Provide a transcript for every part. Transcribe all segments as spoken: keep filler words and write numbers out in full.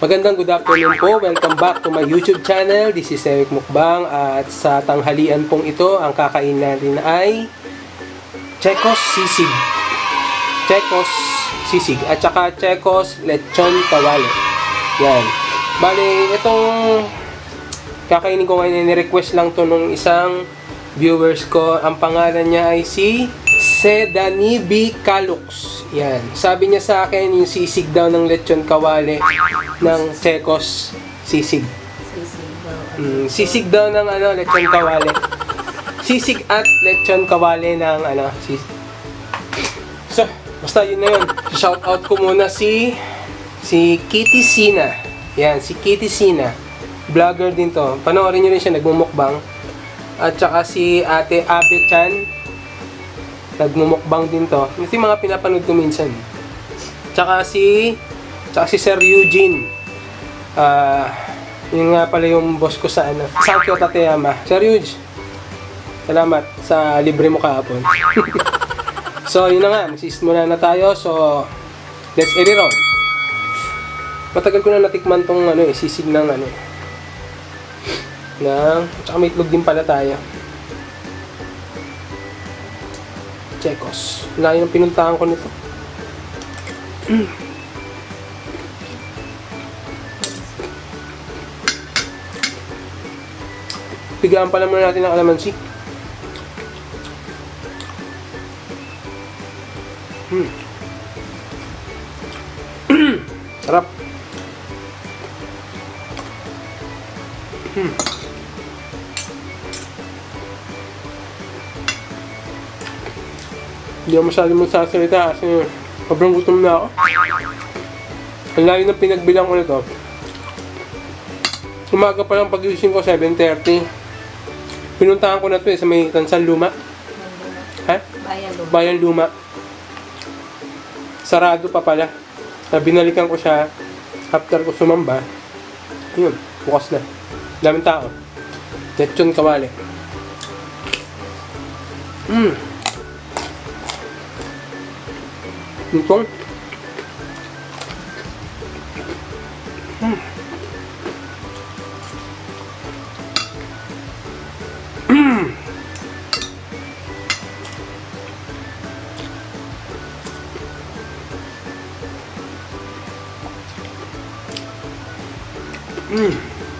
Magandang good afternoon po. Welcome back to my YouTube channel. This is Eric Mukbang. At sa tanghalian pong ito, ang kakain natin ay Chekos Sisig. Chekos Sisig. At saka Chekos Lechon Kawali. Yan. Bale, itong kakainin ko ngayon, ni-request lang to nung isang viewers ko. Ang pangalan niya ay si Sedanibi Kalux. Yan. Sabi niya sa akin, yung sisig daw ng lechon kawali ng Chekos Sisig. Sisig daw. Mm, sisig daw ng ano, lechon kawali. Sisig at lechon kawali ng ano, sisig. So, basta yun na yun. Shout out ko muna si si Kitty Sina. Yan, si Kitty Sina. Vlogger din to. Panoorin nyo rin siya, nagmumukbang. At saka si Ate Abe Chan. Nagmumukbang din to. Ito yung mga pinapanood ko minsan. Tsaka si tsaka si Sir Eugene. Ah, uh, yung nga pala yung boss ko sa ano, Sakyo Tateyama. Sir Eugene, salamat sa libre mo kahapon. So, yun na nga. Mag-assist muna na tayo. So, let's edit on. Matagal ko na natikman tong ano eh, sisig ng ano eh. Ng, tsaka may itlog din pala tayo. Chekos. Layo ng pinuntahan ko nito. Mm. Pigaan pala muna natin ang kalamansi. Mm. Sarap. Mm. Hindi ako masyadong magsasalita kasi sobrang gutom na ako. Ang layo ng pinagbilang ko nito. Umaga pa lang pag-gising ko, seven thirty. Pinuntahan ko na ito eh, sa may Tansan Luma. Ha? Bayan Luma. Bayan Luma. Sarado pa pala. Binalikan ko siya after ko sumamba. Yun, bukas na. Daming tao. Lechon kawali. Mmm. Ito. Mm. Mm. Mm.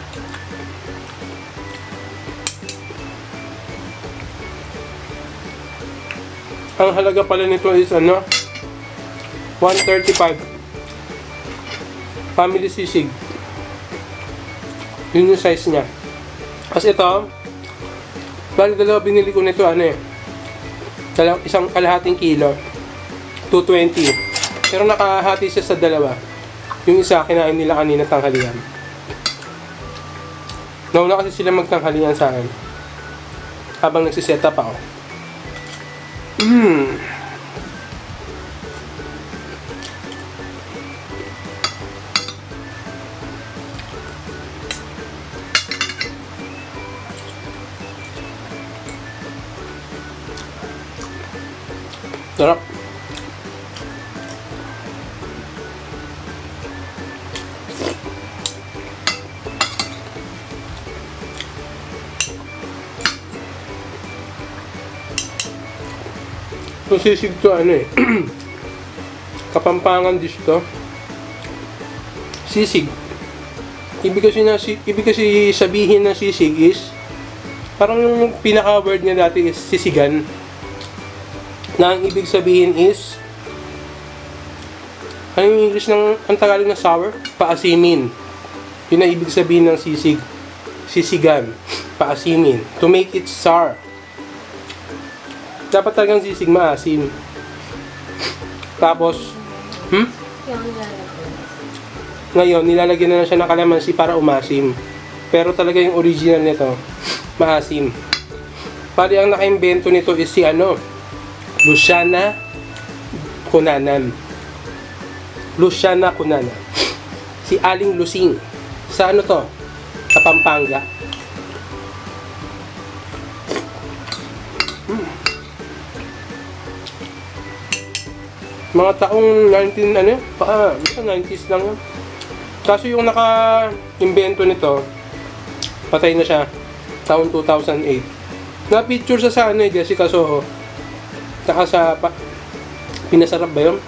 Ang halaga pala nito is ano? one thirty-five. Family sisig. Yun yung size niya. Kasi ito, bali dalawa binili ko nito, ano eh. Dalaw, isang kalahating kilo. two twenty. Pero nakahati siya sa dalawa. Yung isa, kinain nila kanina tanghalian. Nauna kasi sila magtanghalian sa akin. Habang nagsiset up ako. Mmm. Sarap. So, sisig to ano eh. Kapampangan dish to. Sisig. Ibig kasi, na, ibig kasi sabihin ng sisig is parang yung pinaka-word niya dati is sisigan. Na ang ibig sabihin is ano yung English ng ang Tagalog na sour? Paasimin. Yun ang ibig sabihin ng sisig. Sisigan. Paasimin. To make it sour. Dapat talagang sisig maasim. Tapos hmm? Ngayon, nilalagyan na lang siya ng kalamansi para umasim. Pero talaga yung original nito, maasim. Pali ang naka-invento nito is si ano, Luciana Cunanan. Luciana Cunanan. Si Aling Lusing. Sa ano to? Sa Pampanga. Hmm. Mga taong nineteen ano, pa, nineties lang yun. Kaso yung naka-invento nito, patay na siya. Taon two thousand eight. Na-picture siya sa ano eh, Jessica Soho. Saka sa, pa, pinasarap ba yun?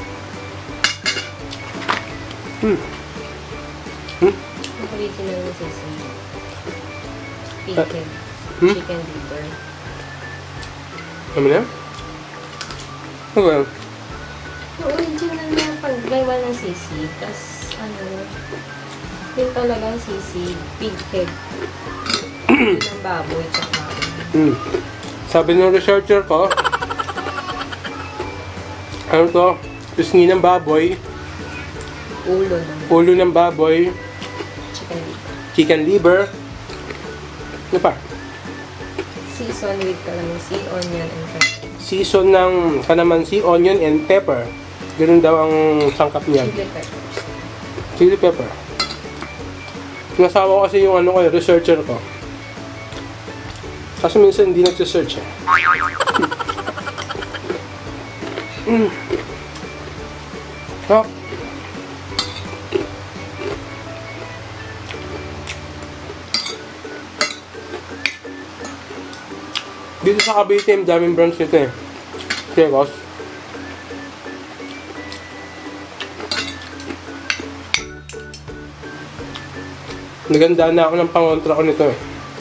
Hmm. Hmm? Original na sisig. Chicken. Hmm? Chicken liver. Ano na? Ano ba yun? Original na paggawa ng sisig. Tapos, ano, yun talagang sisig. Pig head. Yun ang baboy. Tsaka, Hmm. Sabi ng researcher ko, ano to? Pisngi ng baboy, ulo ng ulo ng baboy, chicken liver. chicken liver, ano pa? Season with calamansi, onion, and pepper. Season ng kalamansi, onion, and pepper. Ganun daw ang sangkap niya. Chili pepper. Chili pepper. Nasawa ko kasi yung ano ko, yung researcher ko. Kasi minsan hindi nagsisearch eh. Mm. Ah. Dito sa Cavite, yung daming branch nito eh. Okay, boss. Naganda na ako ng pangontra ko nito eh.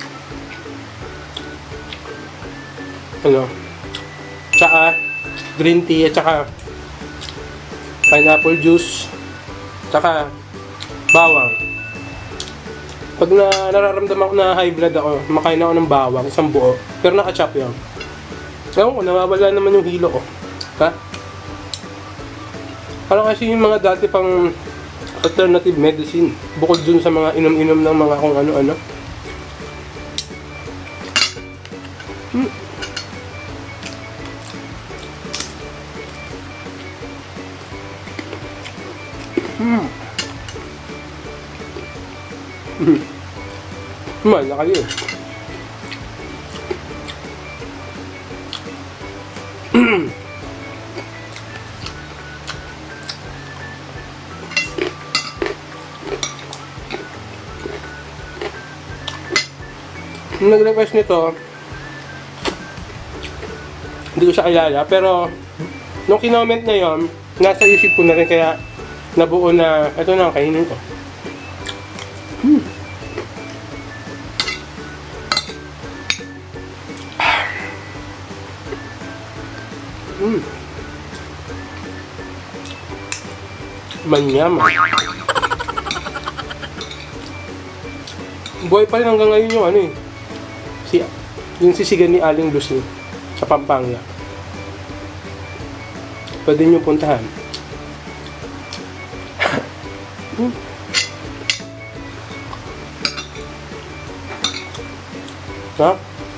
Ano? Tsaka, green tea at tsaka pineapple juice. Tsaka, bawang. Pag na nararamdaman ko na high blood ako, makain ako ng bawang, isang buo. Pero naka-chop yun. Ewan ko, nawawala naman yung hilo ko. Ha? Parang kasi yung mga dati pang alternative medicine. Bukod dun sa mga inom-inom ng mga kung ano-ano. Hmm. Hmm. Hmm. Mahal na kayo eh. Yung nag-request nito, hindi ko siya kilala, pero nung kinoment na yon, nasa isip ko na rin, kaya nabuo na, ito na ang kainin ko. Hmm. Hmm. Manyaman. Buhay pa rin hanggang ngayon yung ano eh. Si, yung sisigan ni Aling Lucy sa Pampanga. Pwede nyo puntahan. Hmm. Ha?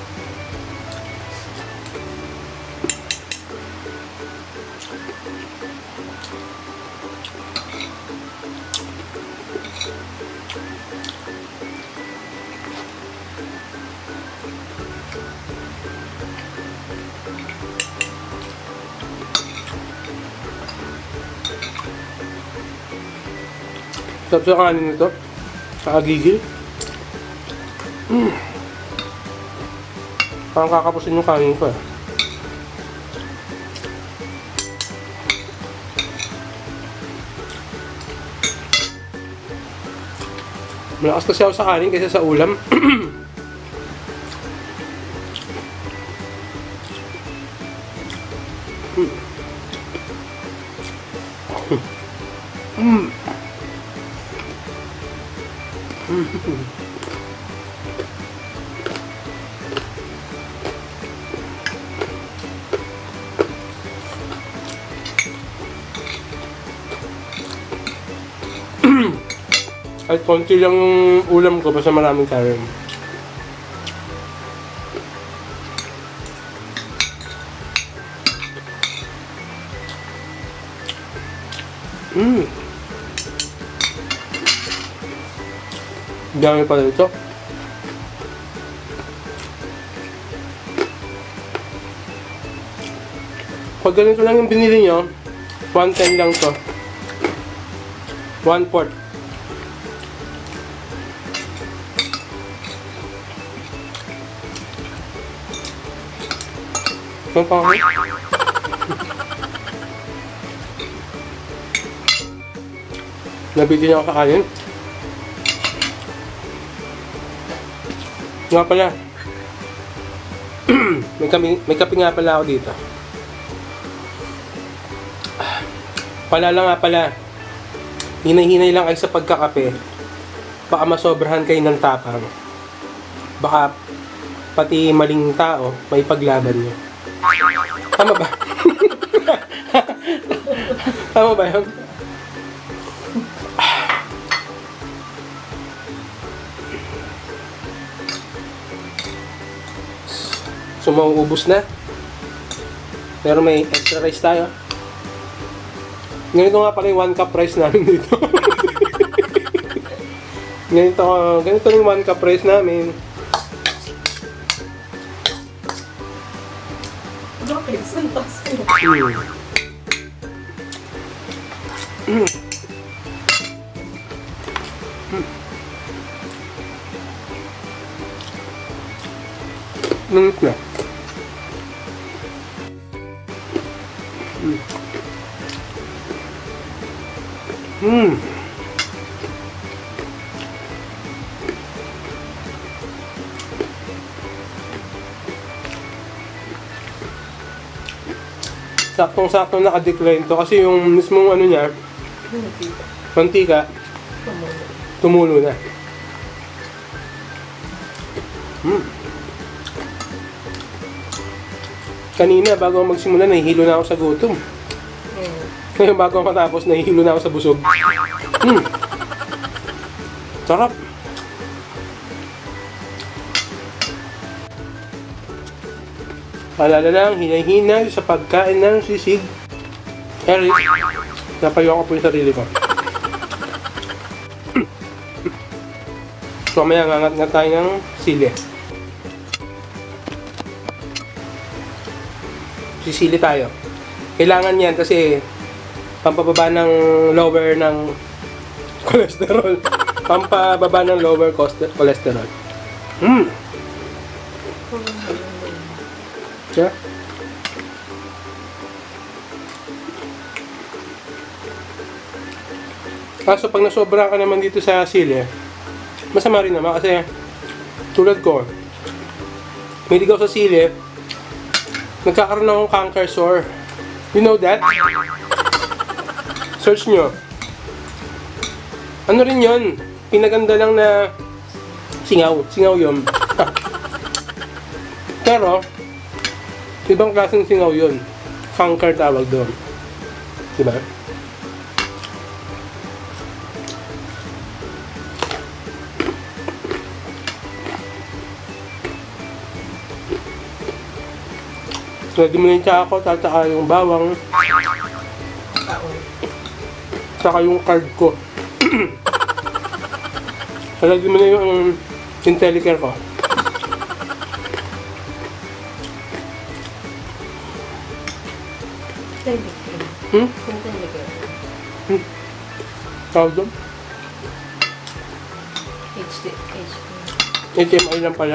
Sarap sa kanin nito. Kakagigil. Mm. Parang kakapusin yung kanin ko eh. Malakas kasi ako sa kanin kaysa sa ulam. Mm. At konti lang yung ulam ko basta maraming kanin. Mmm. Dami pala ito. Pag ganito lang yung binili nyo, one ten lang to. one fourth. Ang pangit. Nabitin ako sa kanin. Nga pala. may, kape, may kape nga pala ako dito. Paalala nga pala. Hinay-hinay lang kayo sa pagkakape. Baka masobrahan kayo ng tapang. Baka pati maling tao may paglaban nyo. Tama ba? Tama ba yun? So, mauubos na. Pero may extra rice tayo. Ganito nga pala yung one cup rice namin dito. ganito, ganito yung one cup rice namin. Bakit? Saan pa sa'yo? Mm. Mm. Nangit na. Mm. Mm. Saktong-saktong naka-decline to kasi yung mismong ano niya, mantika, tumulo na. Mm. Kanina, bago ako magsimula, nahihilo na ako sa gutom. Mm. Ngayon, bago ako matapos, nahihilo na ako sa busog. Mm. Sarap. Alala lang, hinay-hinay sa pagkain ng sisig. Eric, napayo ko po yung sarili ko. So, maya ngangat nga tayo ng sili. Sisili tayo. Kailangan yan kasi pampababa ng lower ng cholesterol. Pampababa ng lower cholesterol. Hmm. Yeah. Kaso pag nasobra ka naman dito sa sili, masama rin naman kasi tulad ko, may ligaw sa sili, nagkakaroon akong canker sore. You know that? Search nyo. Ano rin yun? Pinaganda lang na singaw. Singaw yun. Pero, ibang klaseng singaw yun. Canker tawag doon. Diba? Ready mo na yung tsaka ko, tataka yung bawang. Tsaka yung card ko. Ready mo na yung Intellicare ko. Hmm? Hmm? Tawag doon? H D, H D. H M I lang pala.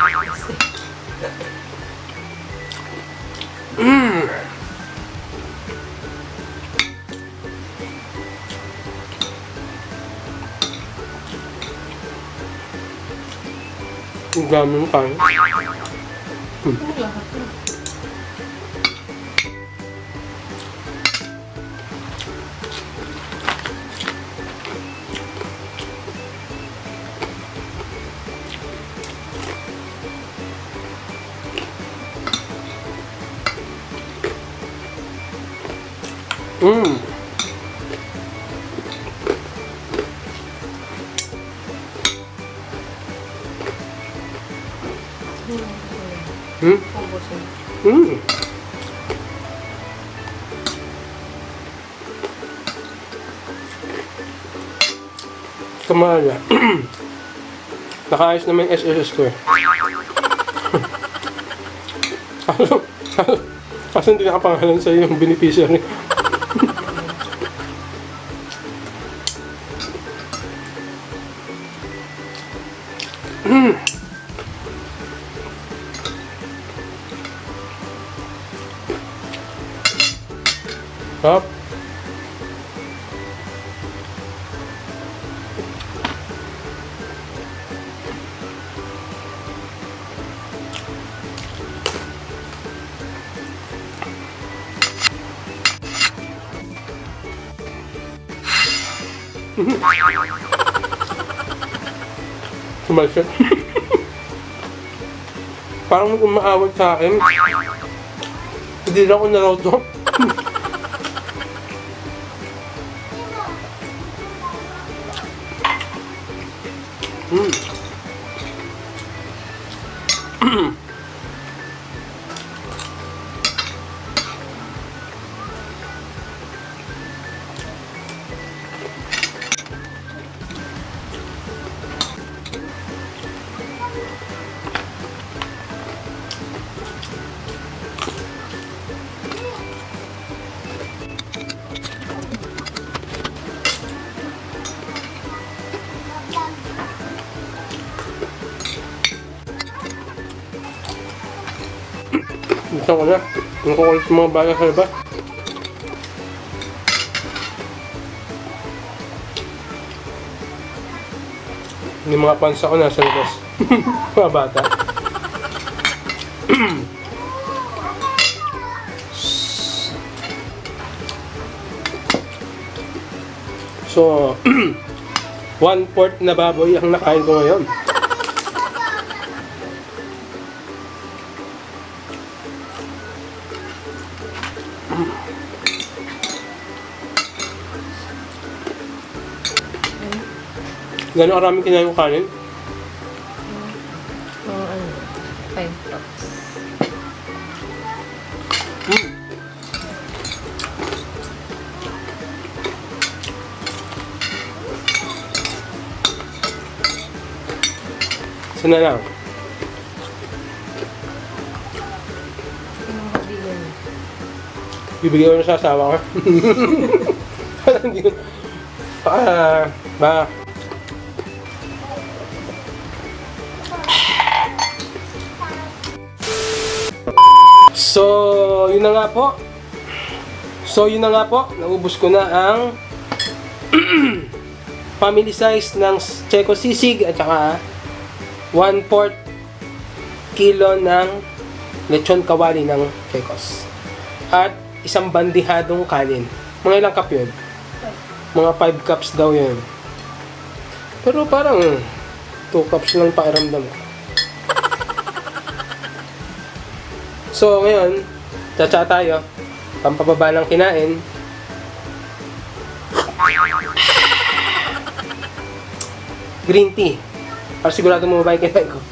Mmm! Ang dami ng kain. Hmm. Mmm! Hmm? Hmm. Kamala. Nakaayos naman yung S S S ko eh. Kaso, kaso, kaso hindi nakapangalan sa'yo yung beneficiary. Hmm. Hop. Sumalsya. Parang may umaawag sa akin. Hindi na ako naraw to. Mm. Gusto ko na. Ang kukulit yung mga baga sa labas. Yung mga pansa ko nasa labas. Mga bata. So, one-fourth na baboy ang nakain ko ngayon. Gano'ng karaming kinain ko kanin? Mga ano, five cups. Mm. Isa na lang. Yung kabigan. Bibigyan ko na sa asawa ko. Hindi ko. Ah, ba. So, yun na nga po. So, yun na nga po. Naubos ko na ang family size ng Checo sisig at saka one-fourth kilo ng lechon kawali ng Checos. At isang bandihadong kanin. Mga ilang cup yun? Mga five cups daw yun. Pero parang two cups lang pakiramdam ko. So, ngayon, tsa-tsa tayo. Pampababa ng kinain. Green tea. Para sigurado mo mabay kinain ko.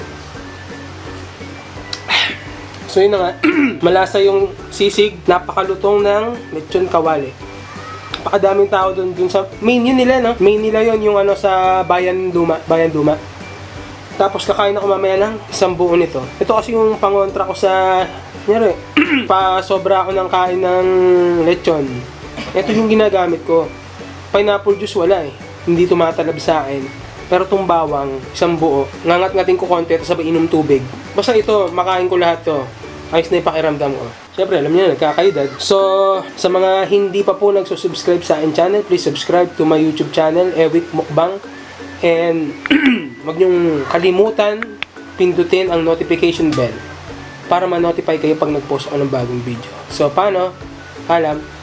So, yun na nga. Malasa yung sisig. Napakalutong ng lechon kawali. Napakadaming tao dun, dun sa main yun nila, no? Main nila yun yung ano sa Bayan Luma. Bayan Luma. Tapos kakain ako mamaya ng isang buo nito. Ito kasi yung pangontra ko sa, nyari, pa sobra ako ng kain ng lechon. Ito yung ginagamit ko. Pineapple juice wala eh. Hindi tumatalab sa akin. Pero itong bawang, isang buo. Ngangat-ngating ko konti, tapos sabay inom tubig. Basta ito, makain ko lahat to. Ayos na yung pakiramdam ko. Siyempre, alam niyo na, nagkakaedad. So, sa mga hindi pa po nagsusubscribe sa akin channel, please subscribe to my YouTube channel, Ewik Mukbang. And, wag niyong kalimutan pindutin ang notification bell para ma-notify kayo pag nag-post ako ng bagong video. So, paano? Alam.